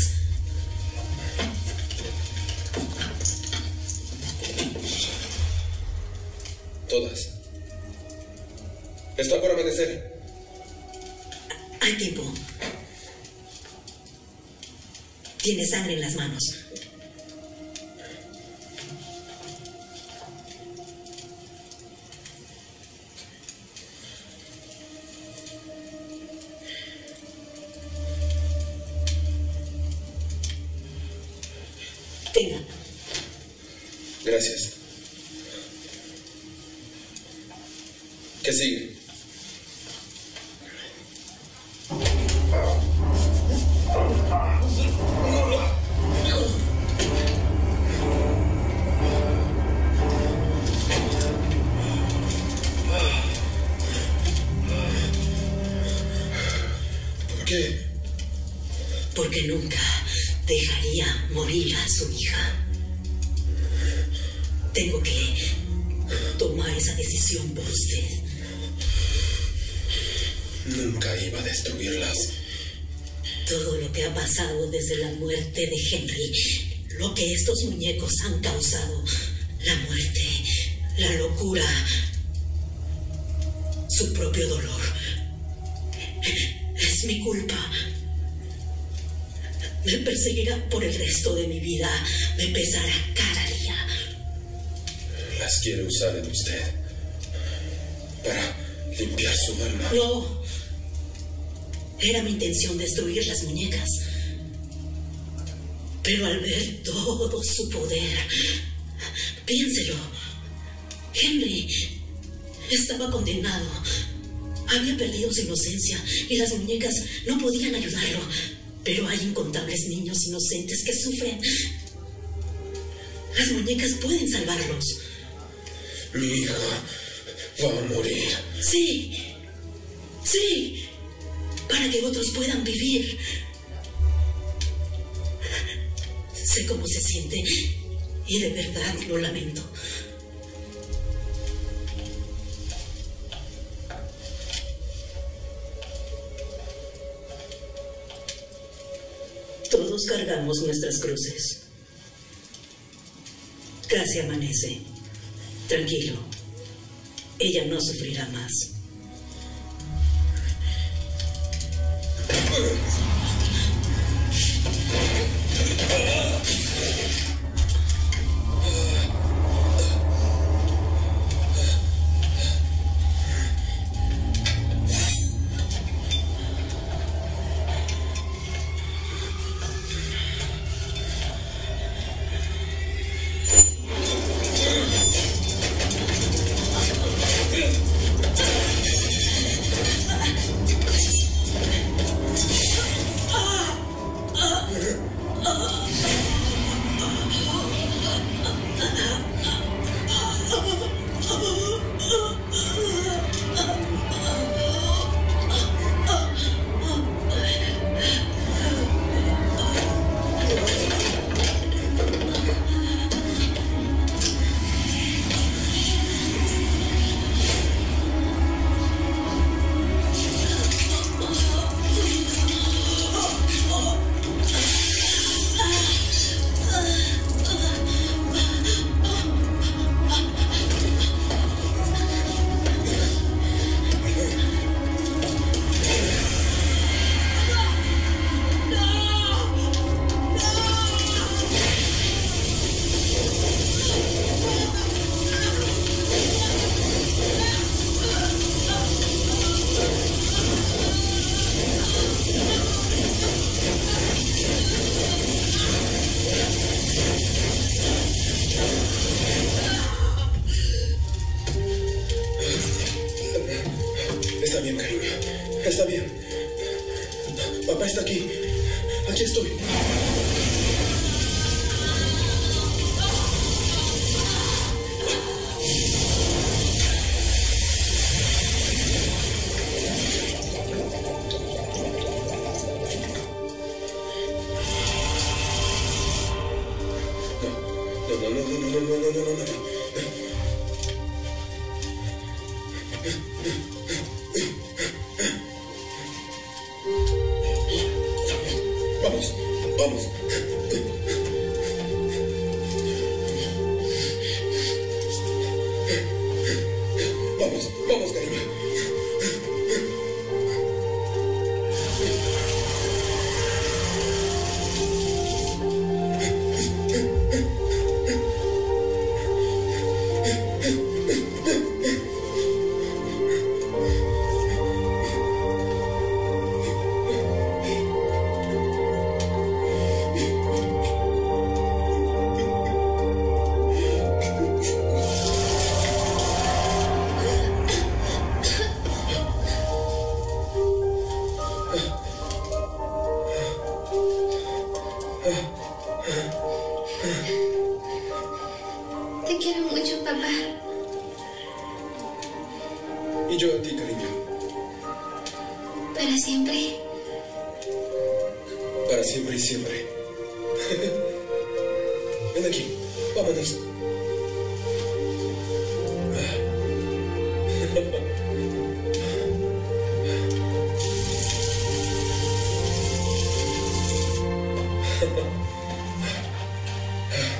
Todas. Está por amanecer. Hay tiempo. Tiene sangre en las manos. Tenga. Gracias. ¿Qué sigue? ¿Por qué? Porque nunca dejaría morir a su hija. Tengo que tomar esa decisión por usted. Nunca iba a destruirlas. Todo lo que ha pasado desde la muerte de Henry, lo que estos muñecos han causado, la muerte, la locura, su propio dolor, es mi culpa. Me perseguirá por el resto de mi vida, me pesará cada día. Las quiere usar en usted para limpiar su alma. No. Era mi intención destruir las muñecas. Pero al ver todo su poder, piénselo. Henry estaba condenado. Había perdido su inocencia y las muñecas no podían ayudarlo. Pero hay incontables niños inocentes que sufren. Las muñecas pueden salvarlos. Mi hija va a morir. Sí, sí, para que otros puedan vivir. Sé cómo se siente y de verdad lo lamento. Todos cargamos nuestras cruces. Casi amanece. Tranquilo. Ella no sufrirá más. Está bien, cariño. Está bien. Papá está aquí. Aquí estoy. No, no, no, no, no, no, no, no, no, no, no. papá. Y yo a ti, cariño. Para siempre. Para siempre y siempre. Ven aquí, vámonos.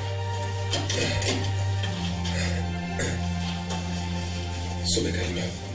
Sube, cariño.